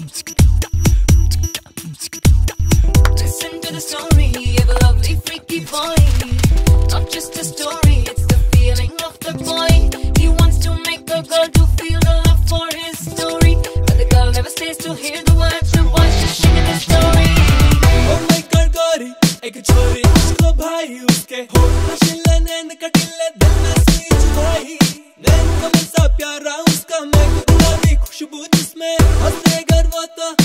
Listen to the story of a lovely freaky boy. Not just a story, it's the feeling of the boy. He wants to make a girl to feel the love for his story, but the girl never stays to hear the words. The boy's just singing his story. Oh my God, गोरी एक छोरी उसको भाई उसके होठ नशीला नैन कटीले दिल में सुई चुभाई नैन कमल सा प्यारा उसका महक गुलाबी खुशबू जिसमें हंसे गर वो तो